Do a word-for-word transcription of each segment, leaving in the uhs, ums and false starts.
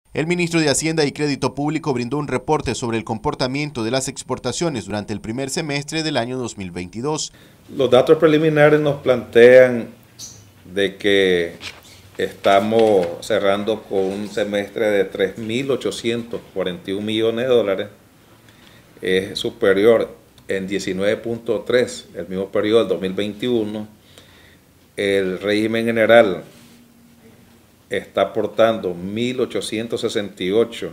El ministro de Hacienda y Crédito Público brindó un reporte sobre el comportamiento de las exportaciones durante el primer semestre del año dos mil veintidós. Los datos preliminares nos plantean de que estamos cerrando con un semestre de tres mil ochocientos cuarenta y un millones de dólares. Es superior en diecinueve punto tres el mismo periodo del dos mil veintiuno. El régimen general está aportando mil ochocientos sesenta y ocho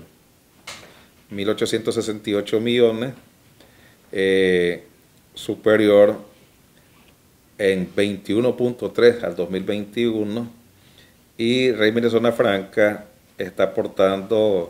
millones, eh, superior en veintiuno punto tres al dos mil veintiuno, y régimen de zona franca está aportando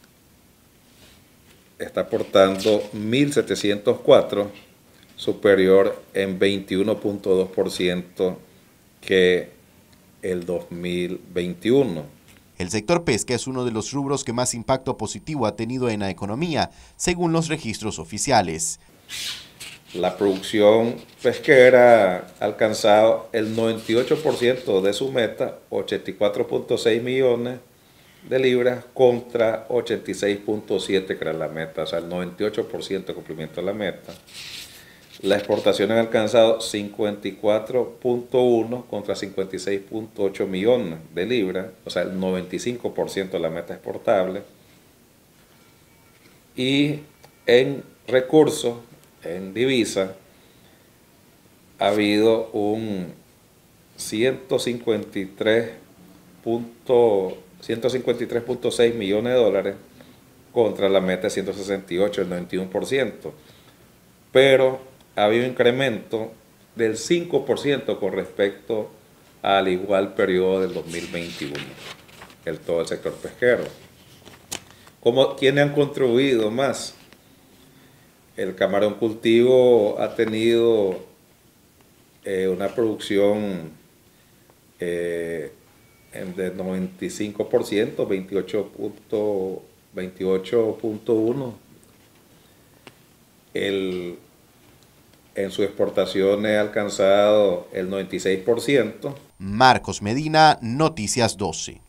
está aportando mil setecientos cuatro, superior en veintiuno punto dos por ciento que el dos mil veintiuno. El sector pesca es uno de los rubros que más impacto positivo ha tenido en la economía, según los registros oficiales. La producción pesquera ha alcanzado el noventa y ocho por ciento de su meta, ochenta y cuatro punto seis millones de libras contra ochenta y seis punto siete que era la meta, o sea, el noventa y ocho por ciento de cumplimiento de la meta. La exportación ha alcanzado cincuenta y cuatro punto uno contra cincuenta y seis punto ocho millones de libras, o sea, el noventa y cinco por ciento de la meta exportable. Y en recursos, en divisa, ha habido un ciento cincuenta y tres punto seis millones de dólares contra la meta de ciento sesenta y ocho, el noventa y uno por ciento. Pero ha habido un incremento del cinco por ciento con respecto al igual periodo del dos mil veintiuno, el todo el sector pesquero. ¿Cómo, ¿Quiénes han contribuido más? El camarón cultivo ha tenido eh, una producción eh, de noventa y cinco por ciento, veintiocho punto uno. El En sus exportaciones ha alcanzado el noventa y seis por ciento. Marcos Medina, Noticias doce.